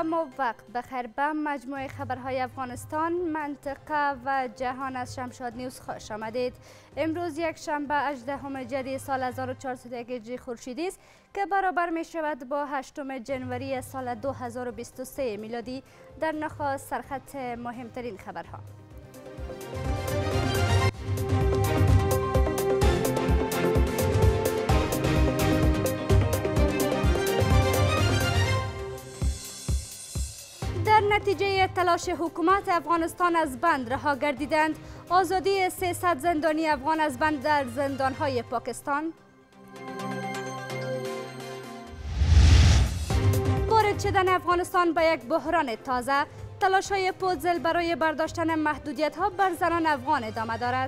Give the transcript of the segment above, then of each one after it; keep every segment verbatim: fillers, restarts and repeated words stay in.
و ما وقت بخیر به مجموعه خبرهای افغانستان، منطقه و جهان از شمشاد نیوز خوش آمدید. امروز یک شنبه هجدهم جدی سال هزار و چهارصد و یک هجری خورشیدی است که برابر می شود با هشتم جنوری سال دو هزار و بیست و سه میلادی. در نخست سرخط مهمترین خبرها. در نتیجه تلاش حکومت افغانستان از بند رها گردیدند. آزادی سیصد زندانی افغان از بند در زندانهای پاکستان. وارد شدن افغانستان به یک بحران تازه. تلاش‌های پوتزل برای برداشتن محدودیت‌ها بر زنان افغان ادامه دارد.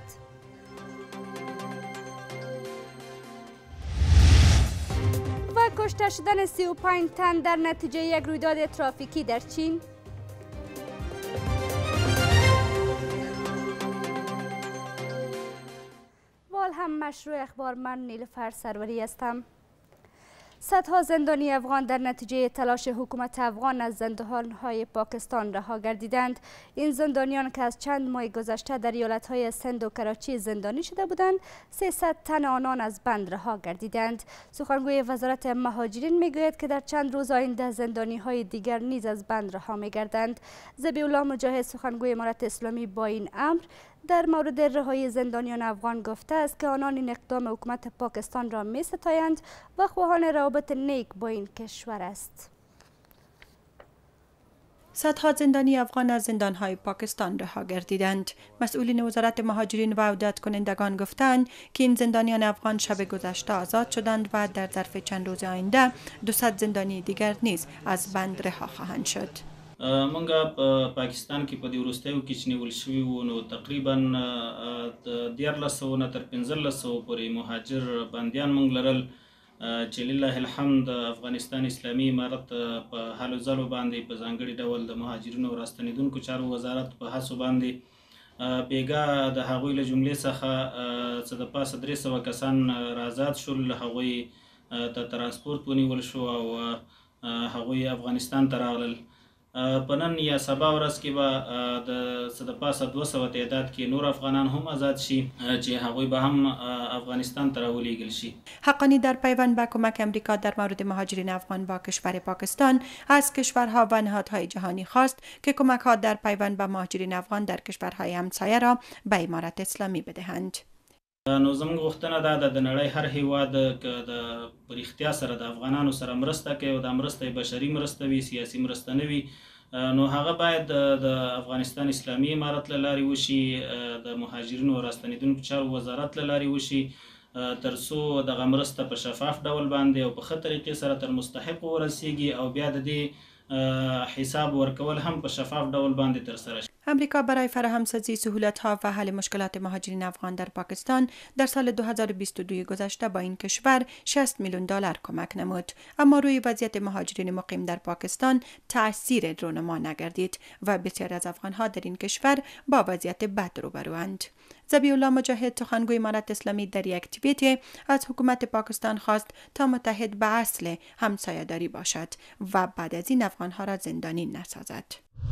و کشته شدن سی و پنج تن در نتیجه یک رویداد ترافیکی در چین. وال هم مشروع اخبار، من نیلوفر سروری هستم. صدها زندانی افغان در نتیجه تلاش حکومت افغان از زندانهای پاکستان رها گردیدند. این زندانیان که از چند ماه گذشته در ایالتهای سند و کراچی زندانی شده بودند، سیصد تن آنان از بند رها گردیدند. سخنگوی وزارت مهاجرین میگوید که در چند روز آینده زندانیهای دیگر نیز از بند رها میگردند. ذبیح‌الله مجاهد، سخنگوی امارت اسلامی، با این امر در مورد رهایی زندانیان افغان گفته است که آنان این اقدام حکومت پاکستان را می ستایند و خواهان روابط نیک با این کشور است. صدها زندانی افغان از زندانهای پاکستان رها گردیدند. مسئولین وزارت مهاجرین و عودت کنندگان گفتند که این زندانیان افغان شب گذشته آزاد شدند و در ظرف چند روز آینده دویست زندانی دیگر نیز از بند رها خواهند شد. منګه په پاکستان کې په دې وروستیو کې چې نیول شوي وو نو تقریبا دیارلس سوه نه تر پنځلس سوه پورې مهاجر بندیان موږ لرل چې لله الحمد افغانستان اسلامي امارت په حالو ځلو باندې په ځانګړي ډول د مهاجرینو او راستنېدونکو چارو وزارت په هڅو باندې بېګا د هغوی له جملې څخه څه د پاسه درې سوه کسان رازاد شول. هغوی ته ترانسپورت ونیول شو او هغوی افغانستان ته راغلل. په نن یا سبا ورځ کې به د څه د پاسه دوه سوه تعداد کې نور افغانان هم آزاد شي چې هغوی به هم افغانستان ته راولېږل شي. حقانی در پیوند به کمک امریکا در مورد مهاجرین افغان با کشور پاکستان از کشورها و نهادهای جهانی خواست که کمک‌ها در پیوند به مهاجرین افغان در کشورهای همسایه را به امارت اسلامی بدهند. نو زموږ غوښتنه دا ده د نړۍ هر هیواد که د په رښتیا سره د افغانانو سره مرسته کوي او دا مرسته بشري مرسته وي، سیاسي مرسته نه وي، نو هغه باید د افغانستان اسلامي امارت له لارې وشي، د مهاجرینو او راستنېدونکو چارو وزارت له لارې وشي، تر څو دغه مرسته په شفاف ډول باندې او په ښه طریقې سره تر مستحقو ورسیږي او بیا د دې حساب ورکول هم په شفاف ډول باندې ترسره شي. امریکا برای فراهمسازی سهولت‌ها و حل مشکلات مهاجرین افغان در پاکستان در سال دو هزار و بیست و دو گذشته با این کشور شصت میلیون دلار کمک نمود، اما روی وضعیت مهاجرین مقیم در پاکستان تأثیر رونما نگردید و بسیاری از افغان‌ها در این کشور با وضعیت بد روبروند. ذبیح‌الله مجاهد، سخنگوی امارت اسلامی، در یک توییت از حکومت پاکستان خواست تا متحد به اصل همسایه‌داری باشد و بعد از این افغان‌ها را زندانی نسازد.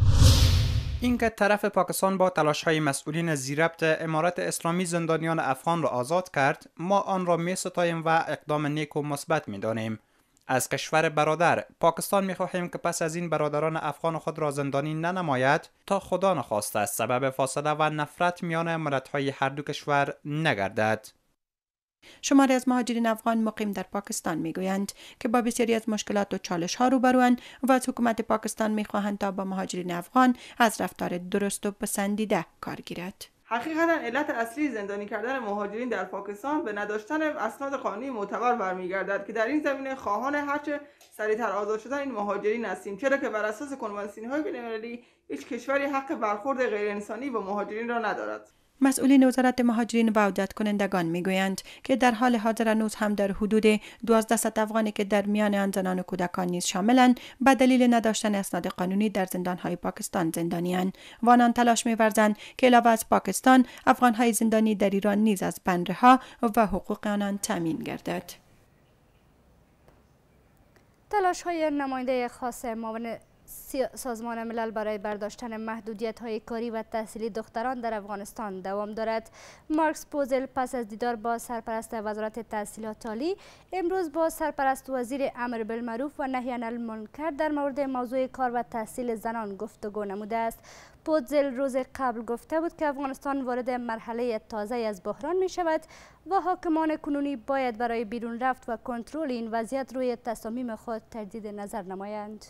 اینکه طرف پاکستان با تلاش‌های مسئولین زیربط امارت اسلامی زندانیان افغان را آزاد کرد، ما آن را می‌ستاییم و اقدام نیک و مثبت می‌دانیم. از کشور برادر پاکستان می‌خواهیم که پس از این برادران افغان خود را زندانی ننماید تا خدا نخواسته از سبب فاصله و نفرت میان ملت‌های هر دو کشور نگردد. شماری از مهاجرین افغان مقیم در پاکستان میگویند که با بسیاری از مشکلات و چالش ها روبروند و از حکومت پاکستان میخواهند تا با مهاجرین افغان از رفتار درست و پسندیده کار گیرد. حقیقتا علت اصلی زندانی کردن مهاجرین در پاکستان به نداشتن اسناد قانونی معتبر برمیگردد که در این زمینه خواهان هرچه سریعتر آزاد شدن این مهاجرین هستیم، چرا که بر اساس کنوانسیون‌های بین‌المللی هیچ کشوری حق برخورد غیر انسانی با مهاجرین را ندارد. مسئولین وزارت مهاجرین و عودت کنندگان میگویند که در حال حاضر هنوز هم در حدود دوازده افغانی که در میان آن زنان و کودکان نیز شاملند به دلیل نداشتن اسناد قانونی در زندانهای پاکستان زندانی‌اند و آنان تلاش می‌ورزند که علاوه از پاکستان افغان‌های زندانی در ایران نیز از بند رها و حقوق آنان تامین گردد. تلاش‌های نماینده خاص معاون سازمان ملل برای برداشتن محدودیت‌های کاری و تحصیلی دختران در افغانستان دوام دارد. مارکس پوزل پس از دیدار با سرپرست وزارت تحصیلات عالی امروز با سرپرست وزیر امر بالمعروف و نهی عن المنکر در مورد موضوع کار و تحصیل زنان گفتگو نموده است. پوزل روز قبل گفته بود که افغانستان وارد مرحله تازه از بحران می شود و حاکمان کنونی باید برای بیرون رفت و کنترل این وضعیت روی تصامیم خود تجدید نظر نمایند.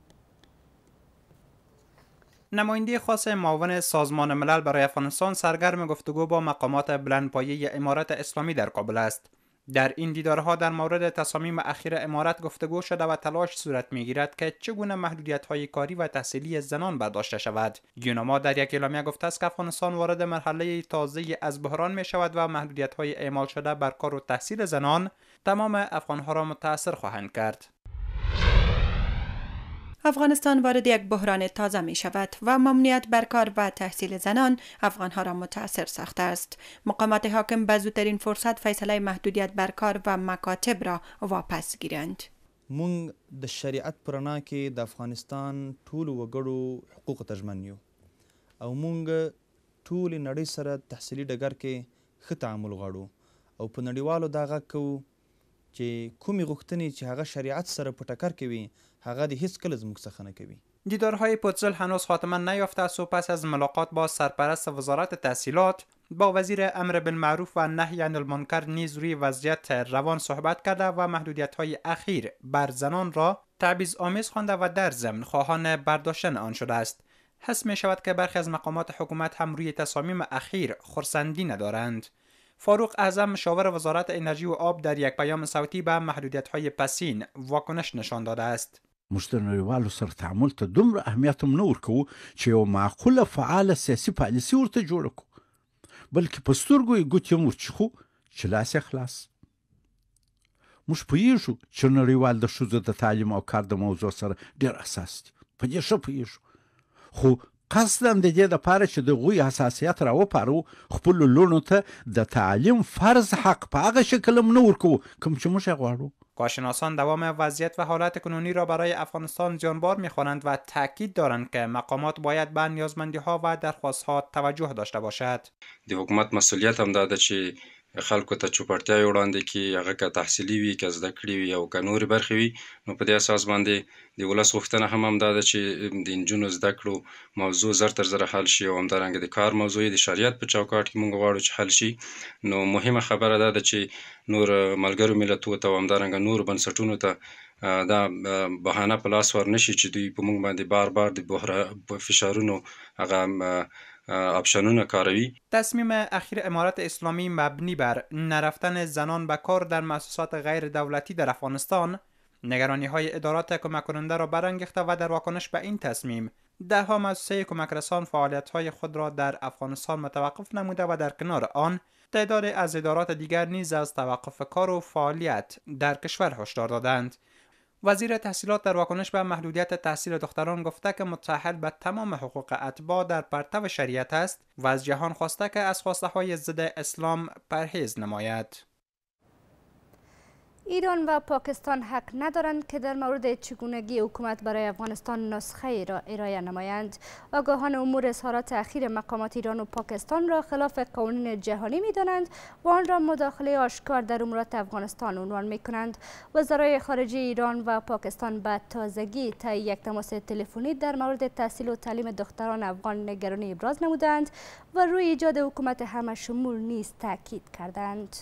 نماینده خاص معاون سازمان ملل برای افغانستان سرگرم گفتگو با مقامات بلندپایه امارت اسلامی در کابل است. در این دیدارها در مورد تصامیم اخیر امارت گفتگو شده و تلاش صورت میگیرد که چگونه محدودیت‌های کاری و تحصیلی زنان برداشته شود. یونما در یک اعلامیه گفته است که افغانستان وارد مرحله تازه از بحران می شود و محدودیت‌های اعمال شده بر کار و تحصیل زنان تمام افغان‌ها را متاثر خواهند کرد. افغانستان وارد یک بحران تازه می شود و ممنوعیت بر کار و تحصیل زنان افغانها را متاثر ساخته است. مقامات حاکم به زودترین فرصت فیصله محدودیت بر کار و مکاتب را واپس گیرند. مونږ د شریعت پرانا کې د افغانستان ټول وګړو حقوق ته ژمن یو او مونږ ټول نړۍ سره تحصیلي ډګر کې ښه تعامل غواړو او په نړیوالو دا غږ کوو چې کومې غوښتنې چې هغه شریعت سره په ټکر کوي هغه د هیڅ کله زموږ څخه نه کوي. دیدارهای پوتزل هنوز خاتمه نیافته است و پس از ملاقات با سرپرست وزارت تحصیلات با وزیر امر بالمعروف و نهی عن المنکر نیز روی وضعیت روان صحبت کرده و محدودیت‌های اخیر بر زنان را تبعیض‌آمیز خوانده و در ضمن خواهان برداشتن آن شده است. حس می شود که برخی از مقامات حکومت هم روی تصامیم اخیر خرسندی ندارند. فاروق اعظم مشاور وزارت انرژی و آب در یک پیام صوتی به محدودیت‌های پسین واکنش نشان داده است. موږ د نړیوالو سره تعامل ته دومره اهمیت هم نه ورکوو چې یو معقوله فعاله سیاسي پالیسي ورته جوړه کړو، بلکې په سترګو یې ګوتې هم ورچخو چې لاس یې خلاص. موږ پوهېږو چې نړیوال د ښځو د تعلیم او کار د موضوع سره ډېر حساس دي، په دې ښه پوهېږو، خو قصدا د دې دپاره چې د هغوی حساسیت راوپارو خپلو لوڼو ته د تعلیم فرض حق په هغه شکل هم نه ورکوو کوم چې موږ یې غواړو. کارشناسان دوام وضعیت و حالت کنونی را برای افغانستان زیانبار می‌خوانند و تاکید دارند که مقامات باید به نیازمندی‌ها و درخواست‌ها توجه داشته باشد. د حکومت مسئولیت هم دا ده چې خلکو ته چوپړتیاوې وړاندې کړي، هغه که تحصیلي وي، که زده کړې وي او که نورې برخې وي، نو په دې اساس باندې د ولس غوښتنه هم همدا ده چې د نجونو زده کړو موضوع زر تر زره حل شي او همدارنګه د کار موضوع د شریعت په چوکاټ کې موږ غواړو چې حل شي. نو مهمه خبره دا ده چې نور ملګرو ملتونو ته او همدارنګه نور بنسټونو ته دا بهانه په لاس ور نشي چې دوی په موږ باندې بار بار د فشارونو هغه آپشنونه کاروی. تصمیم اخیر امارت اسلامی مبنی بر نرفتن زنان به کار در مؤسسات غیر دولتی در افغانستان نگرانی های ادارات کمک کننده را برانگیخته و در واکنش به این تصمیم ده ها مؤسسه کمک رسان فعالیت های خود را در افغانستان متوقف نموده و در کنار آن تعداد از ادارات دیگر نیز از توقف کار و فعالیت در کشور هشدار دادند. وزیر تحصیلات در واکنش به محدودیت تحصیل دختران گفته که متأهل به تمام حقوق اتباع در پرتو شریعت است و از جهان خواسته که از خواسته های ضد اسلام پرهیز نماید. ایران و پاکستان حق ندارند که در مورد چگونگی حکومت برای افغانستان نسخه ای را ارائه نمایند. آگاهان امور اظهارات اخیر مقامات ایران و پاکستان را خلاف قوانین جهانی می دانند و آن را مداخله آشکار در امورات افغانستان عنوان می کنند. وزرای خارجه ایران و پاکستان به تازگی طی یک تماس تلفنی در مورد تحصیل و تعلیم دختران افغان نگرانی ابراز نمودند و روی ایجاد حکومت همه شمول نیز تاکید کردند.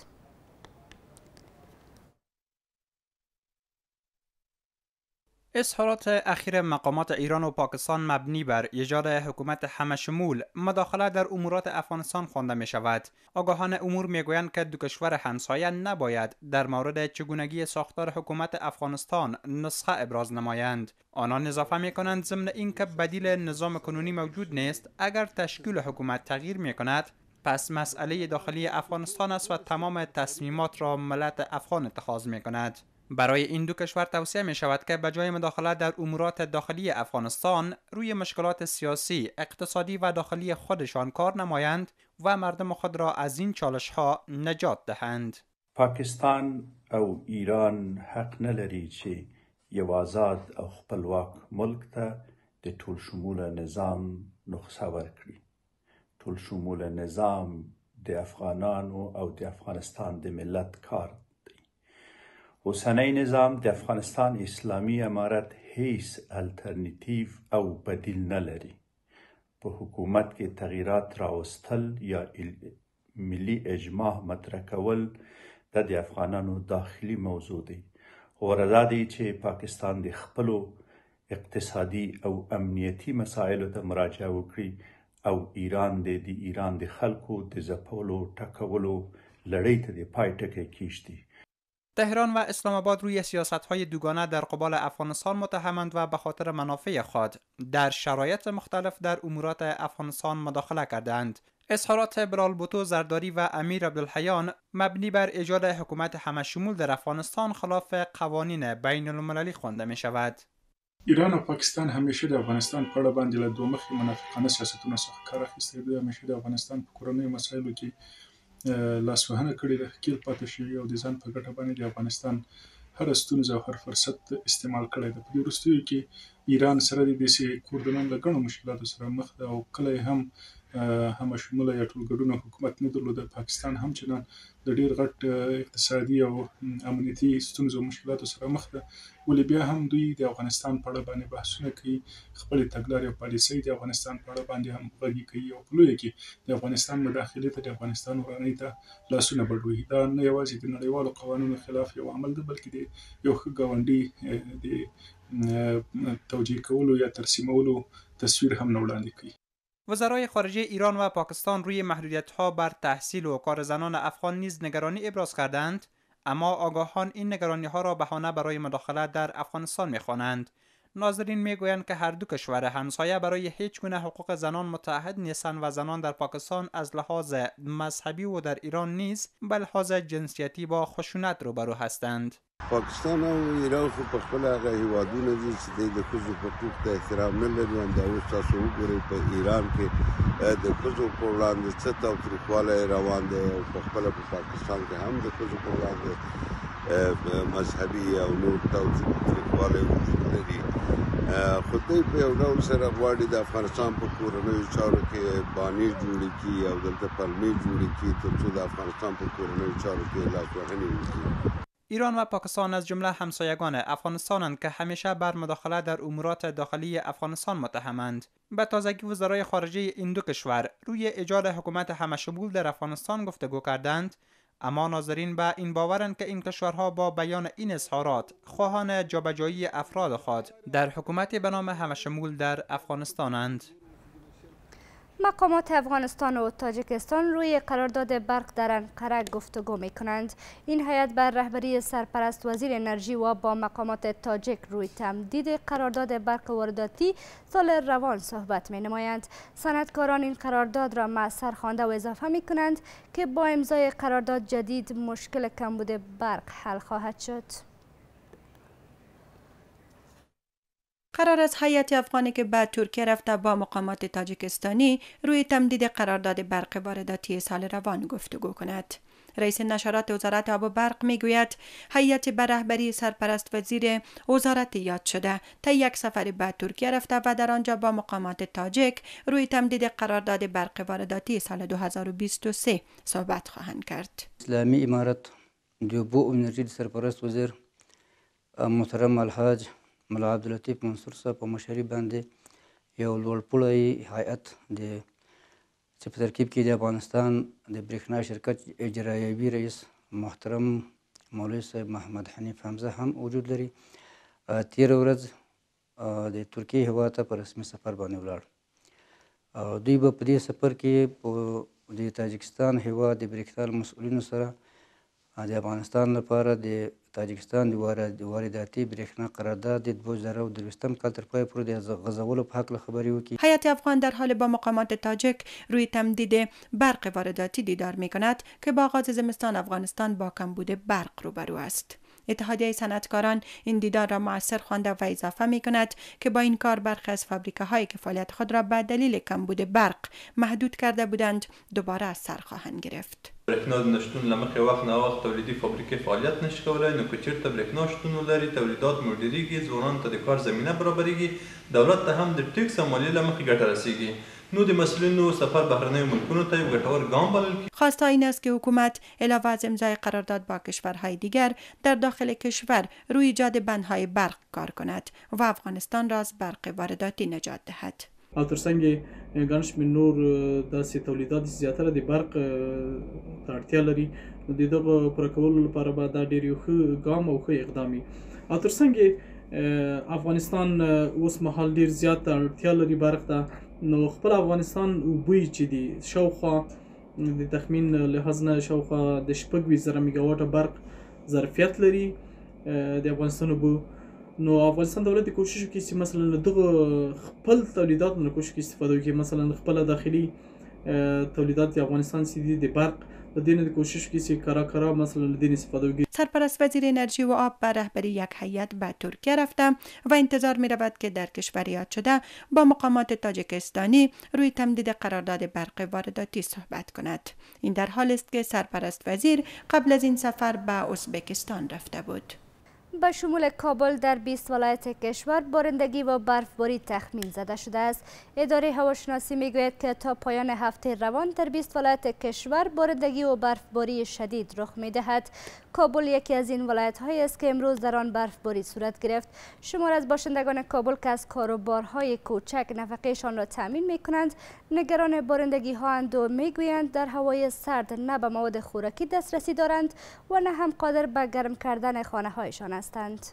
اظهارات اخیر مقامات ایران و پاکستان مبنی بر ایجاد حکومت همه‌شمول مداخله در امورات افغانستان خوانده می شود. آگاهان امور می گویند که دو کشور همسایه نباید در مورد چگونگی ساختار حکومت افغانستان نسخه ابراز نمایند. آنان اضافه می کنند ضمن اینکه بدیل نظام کنونی موجود نیست، اگر تشکیل حکومت تغییر می کند پس مسئله داخلی افغانستان است و تمام تصمیمات را ملت افغان اتخاذ می کند. برای این دو کشور توصیه می شود که بجای مداخله در امورات داخلی افغانستان روی مشکلات سیاسی، اقتصادی و داخلی خودشان کار نمایند و مردم خود را از این چالش ها نجات دهند. پاکستان او ایران حق نلري چې یو آزاد او خپلواک ملک ته د ټول شموله نظام نسخه ورکړي. ټول شموله نظام د افغانانو او د افغانستان د ملت کار دی. اوسنی نظام د افغانستان اسلامی امارت هیڅ الټرنیټیو او بدیل نه لري. په حکومت کې تغییرات راوستل یا ملي اجماع مطرح کول د د افغانانو داخلي موضوع دی. غوره دا دی چې پاکستان د خپلو اقتصادي او امنیتي مسایلو ته مراجعه وکړي او ایران د د ایران د خلکو د ځپلو ټکولو لړۍ ته د پای ټکی کیږدي. تهران و اسلام آباد روی سیاست‌های دوگانه در قبال افغانستان متهمند و به خاطر منافع خود در شرایط مختلف در امورات افغانستان مداخله کردند. اظهارات بلال بوتو زرداری و امیر عبدالحیان مبنی بر ایجاد حکومت همشمول در افغانستان خلاف قوانین بین المللی خوانده می شود. ایران او پاکستان همیشه د افغانستان په اړه باندې له دوه مخې منافقانه سیاستونو څخه کار اخیستی دی. همیشه د افغانستان په کورنیو مسایلو کې لاسوهنه کړې ده، ښکېل پاتې شوي او د ځان په ګټه باندې د افغانستان هر ستونزه او هر فرصت استعمال کړی ده. په دې وروستیو کې ایران سره د داسې کوردنان له ګڼو مشکلاتو سره مخ ده او کله هم هم شموله یا ټولګډونه حکومت نه درلوده. پاکستان هم چنان د ډیر غټ اقتصادي او امنیتي ستونزو او مشکلاتو سره مخ ده، ولې بیا هم دوی د افغانستان په اړه باندې بحثونه کوي، خپلې تګلارې او پالیسۍ د افغانستان په اړه باندې هم غږی کوي او په لویه کې د افغانستان مداخلې ته د افغانستان ورانۍ ته لاسونه بډوي. دا نه یوازې د نړیوالو قوانینو خلاف یو عمل ده، بلکې د یو ښه ګاونډي د توجیه کولو یا ترسیمولو تصویر هم نه وړاندې کوي. وزرای خارجه ایران و پاکستان روی محدودیت‌ها بر تحصیل و کار زنان افغان نیز نگرانی ابراز کردند، اما آگاهان این نگرانی‌ها را بهانه برای مداخلت در افغانستان می‌خوانند. ناظرین میگویند که هر دو کشور همسایه برای هیچ گونه حقوق زنان متحد نیستند و زنان در پاکستان از لحاظ مذهبی و در ایران نیز به لحاظ جنسیتی با خشونت روبرو هستند. پاکستان او ایران خو په خپل هغه هیوادونه دي چې د ښځو حقوق ته احترام نه لري. همدا اوس تاسو وګورئ په ایران کې د ښځو په وړاندې څه تاوتریخوالی روان دی او په خپله په پاکستان کې هم د ښځو په وړاندې مذهبي او نور تاوتریخوالی وجود لري. خو دوی په یو ډول سره غواړي د افغانستان په کورنیو چارو کې بانې جوړې کړي او دلته پلمې جوړې کړي تر څو د افغانستان په کورنیو چارو کې لاسوهنې وکړي. ایران و پاکستان از جمله همسایگان افغانستانند که همیشه بر مداخله در امورات داخلی افغانستان متهمند. به تازگی وزرای خارجه این دو کشور روی ایجاد حکومت همشمول در افغانستان گفتگو کردند، اما ناظرین به این باورند که این کشورها با بیان این اظهارات خواهان جابجایی افراد خود در حکومتی به نام همشمول در افغانستانند. مقامات افغانستان و تاجیکستان روی قرارداد برق در انقره گفتگو می کنند. این هیئت بر رهبری سرپرست وزیر انرژی و با مقامات تاجیک روی تمدید قرارداد برق وارداتی سال روان صحبت می نمایند. صنعتکاران این قرارداد را مؤثر خوانده و اضافه می کنند که با امضای قرارداد جدید مشکل کمبود برق حل خواهد شد. قرار است هیئت افغانی که به ترکیه رفته با مقامات تاجیکستانی روی تمدید قرارداد برق وارداتی سال روان گفتگو کند. رئیس نشرات وزارت آب و برق میگوید هیئت به رهبری سرپرست وزیر وزارت یاد شده تا یک سفر به ترکیه رفته و در آنجا با مقامات تاجیک روی تمدید قرارداد برق وارداتی سال دو هزار و بیست و سه صحبت خواهند کرد. اسلامی امارت د اوبو او انرژي سرپرست وزیر محترم الحاج ملا عبداللطیف منصور صاحب په مشرۍ باندې یو لوړپوړی هیئت د چې په ترکیب کې د افغانستان د برېښنا شرکت اجرایوي رئیس محترم مولوي صاحب محمد حنیف حمزه هم وجود لري. تېره ورځ د ترکیې هېواد ته په رسمي سفر باندې ولاړ. دوی به په دې سفر کې په د تاجکستان هېواد د برېښنا مسؤلینو سره د افغانستان لپاره د تاجکستان د وارداتي برېښنا قرارداد د دوه زره او درویشتم کال تر پای پورې د غځولو په هکله خبرې وکړي. هیئت افغان در حال با مقامات تاجک روی تمدید برق وارداتی دیدار می کند که با آغاز زمستان افغانستان با کمبود برق روبرو است. اتحادیه صنعتکاران این دیدار را مؤثر خوانده و اضافه می کند که با این کار برخی از فابریکه هایی که فعالیت خود را به دلیل کمبود برق محدود کرده بودند دوباره از سر خواهند گرفت. برېښنا د نشتون له مخې وخت نه وخت تولیدي فابریکې فعالیت نشي کولی، نو که چېرته برېښنا شتون ولري تولیدات مدیریږي، ځوانانو ته د کار زمینه برابریږي، دولت ته هم د ټیکس او مالیې له مخې ګټه رسیږي. نو د مسئولینو سفر بهرنیو ملکونو ته یو ګټور ګام بلل کېږي. خواسته این است که حکومت علاوه از امضای قرارداد با کشورهای دیگر در داخل کشور روی ایجاد بندهای برق کار کند و افغانستان را از برق وارداتی نجات دهد. او ترڅنګ ګڼ شمېر نور داسې تولیدات زیاتره د برق ته اړتیا لري، نو د دغه پوره کولو لپاره به دا ډېر یو ښه ګام او ښه اقدام وي. او ترڅنګ افغانستان اوس مهال ډېر زیات اړتیا لري برق ته، نو خپل افغانستان اوبه چې دي شاوخوا د تخمین لحاظ نه شاوخوا د شپږ ویشت زره میګاواټه برق ظرفیت لري د افغانستان اوبه. نو افغانستان دولت کوشش کوي چې مثلا دغه خپل تولیدات نه کوشش کوي استفاده وکړي، مثلا خپل داخلي تولیدات افغانستان سیدی د برق و دین کوشش کوي چې کرا کرا مثلا دین استفاده وکړي. سرپرست وزیر انرژی و آب به رهبری یک هیئت به ترکیه رفته و انتظار می رود که در کشور یاد شده با مقامات تاجیکستانی روی تمدید قرارداد برق وارداتی صحبت کند. این در حال است که سرپرست وزیر قبل از این سفر به ازبکستان رفته بود. به شمول کابل در بیست ولایت کشور بارندگی و برفباری تخمین زده شده است. اداره هواشناسی میگوید که تا پایان هفته روان در بیست ولایت کشور بارندگی و برفباری شدید رخ میدهد. کابل یکی از این ولایت هایی است که امروز در آن برفباری صورت گرفت. شمار از باشندگان کابل که از کاروبارهای کوچک نفقهشان را تامین می کنند نگران بارندگی ها اند و میگویند در هوای سرد نه به مواد خوراکی دسترسی دارند و نه هم قادر به گرم کردن خانه هایشان هستند.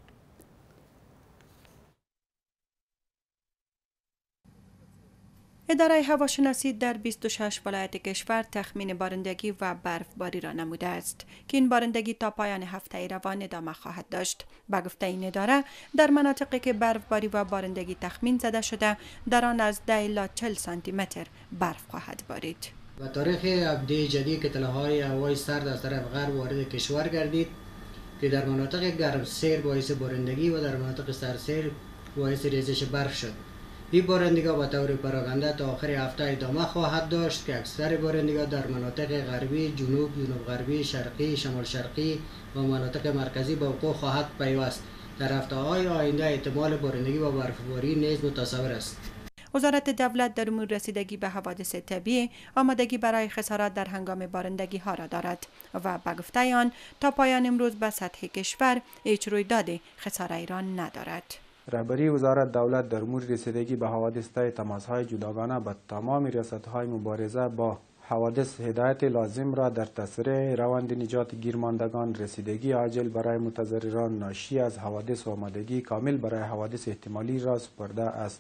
اداره هواشناسی در بیست و شش ولایت کشور تخمین بارندگی و برفباری را نموده است که این بارندگی تا پایان هفته روان ادامه خواهد داشت. با گفته این اداره در مناطقی که برفباری و بارندگی تخمین زده شده در آن از ده الی چهل سانتی متر برف خواهد بارید. و تاریخ هفته جدید که طلایه‌های هوای سرد از طرف غرب وارد کشور گردید که در مناطق گرم سیر باعث بارندگی و در مناطق سرسیر باعث ریزش برف شد. این بارندگی به طور پراکنده تا آخر هفته ادامه خواهد داشت که اکثر بارندگی در مناطق غربی، جنوب، جنوب غربی، شرقی، شمال شرقی و مناطق مرکزی به وقوع خواهد پیوست. در هفته‌های آینده احتمال بارندگی و برفباری نیز متصور است. وزارت دولت در امور رسیدگی به حوادث طبیعی آمادگی برای خسارات در هنگام بارندگی ها را دارد و به گفته آن تا پایان امروز به سطح کشور هیچ رویداد خساره ایران ندارد. رهبری وزارت دولت در امور رسیدگی به حوادث طی تماس‌های جداگانه به تمام ریاست‌های مبارزه با حوادث هدایت لازم را در تسریع روند نجات گیرماندگان، رسیدگی عاجل برای متضرران ناشی از حوادث و آمادگی کامل برای حوادث احتمالی را سپرده است.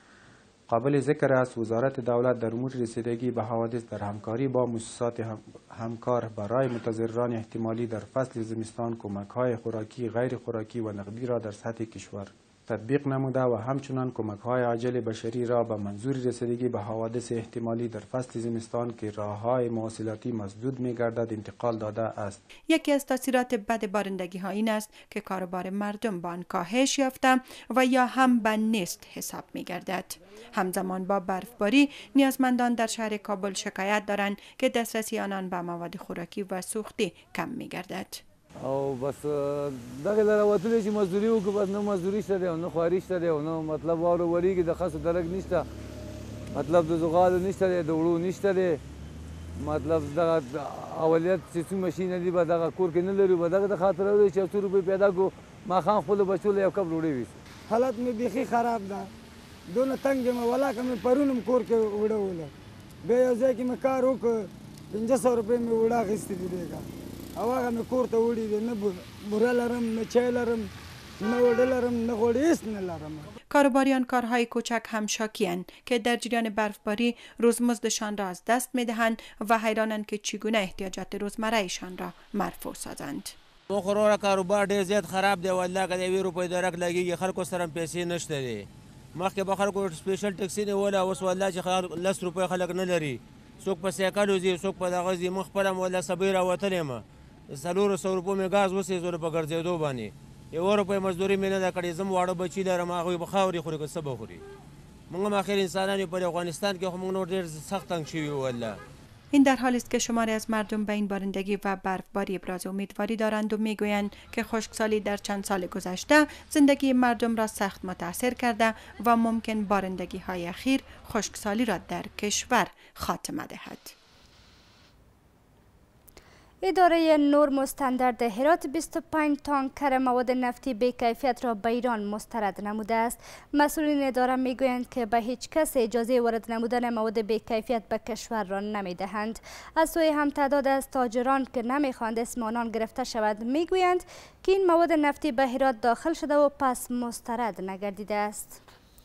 قابل ذکر است وزارت دولت در امور رسیدگی به حوادث در همکاری با مؤسسات هم... همکار برای متضرران احتمالی در فصل زمستان کمک‌های خوراکی، غیر خوراکی و نقدی را در سطح کشور تطبیق نموده و همچنان کمک‌های عاجل بشری را به منظور رسیدگی به حوادث احتمالی در فصل زمستان که راه‌های مواصلاتی مسدود می‌گردد انتقال داده است. یکی از تاثیرات بد بارندگی ها این است که کاروبار مردم با آن کاهش یافته و یا هم به نیست حساب می‌گردد. همزمان با برفباری نیازمندان در شهر کابل شکایت دارند که دسترسی آنان به مواد خوراکی و سوختی کم می‌گردد. او بس دغه درواتلې چې مزدوري وکړو بس نه مزدوري شته دی او نه خواري شته دی او نه مطلب واوره وریږي د خاصو درک نشته، مطلب د زغالو نشته دی، د وړو نشته دی، مطلب دغه اولیت چې څو ماشین دي به دغه کور کې نه لري به دغه د خاطر دی چې څو روپۍ پیدا کو ماښام خپلو بچو له یو کپ ډوډۍ ویسي. حالت مې بیخي خراب ده، دونه تنګ یم ولاکه مې پرون هم کور کې وړوله، بیا یو ځای کې مې کار وکړ پنځه سوه روپۍ مې وړه اخیستې دي دیګه او هغه مې کور ته وړي دي، نه بوره لرم، نه چای لرم، نه وړه لرم، نه غوړي هیڅ نه لرم. کاروباریان کارهای کوچک هم شاکی‌اند که در جریان برفباری روزمزدشان را از دست می‌دهند و حیرانند که چگونه احتیاجات روزمره‌شان را مرفوع سازند. مخورو کاروبار ډېر زیات خراب دی، والله که د یوې روپۍ درک لګېږي خلکو سره پیسې نشته دي. مخکې به خلکو سپیشل ټکسي نیوله، اوس والله چې لس روپۍ خلک نه لري، څوک په سایکل وځي، څوک په دغه ځي. موږ خپله هم والله سبۍ راوتلی یم، څلور سوه روپو مې ګاز وسېزولو په ګرځېدو باندې یوه روپۍ مزدوري مې نه ده کړې زه م واړه بچي لرم هغوی به خاورې خوري که څه به خوري موږ هم آخر انسانان یو په افغانستان کې خو موږ نور ډېر سخت تنګ شوي وو والله. این در حالی است که شماری از مردم به این بارندگی و برفباری ابراز امیدواری دارند و میگویند که خشکسالی در چند سال گذشته زندگی مردم را سخت متاثر کرده و ممکن بارندگی های اخیر خشکسالی را در کشور خاتمه دهد. اداره نورم استاندارد هرات بیست و پنج تانکر مواد نفتی بی‌کیفیت را به ایران مسترد نموده است. مسئولین اداره میگویند که به هیچ کس اجازه وارد نمودن مواد بی‌کیفیت به کشور را نمیدهند. از سوی هم تعداد از تاجران که نمیخواهند اسم آنان گرفته شود میگویند که این مواد نفتی به هرات داخل شده و پس مسترد نگردیده است.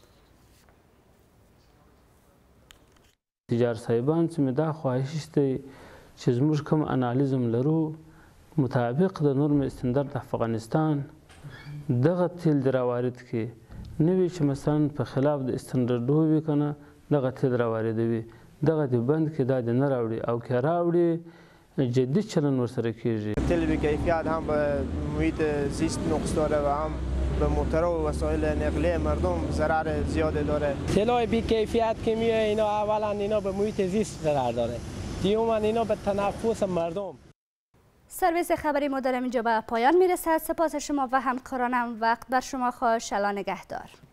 تجار صاحبان چې مې دا خواهش دی چې زموږ کوم انالیزم لرو مطابق د نورم استاندارد افغانستان دغه تیل د راوارد کې نه وي چې مثلا په خلاف د استانداردو وي که نه دغه تیل راواردوي دغه دې بند کړي دا دې نه راوړي او که راوړي جدي چلند ورسره کېږي. تیل بی‌کیفیت هم به محیط زیست نقص داره و هم به موتور و وسایل نقلیه مردم ضرر زیاده داره. تیلای بی‌کیفیت که میاد اینا اولا اینا به محیط زیست ضرر داره. دیوم اینا به تنفس مردم. سرویس خبری ما در اینجا به پایان میرسد. سپاس شما و همکارانم. وقت بر شما خوش. الله نگهدار.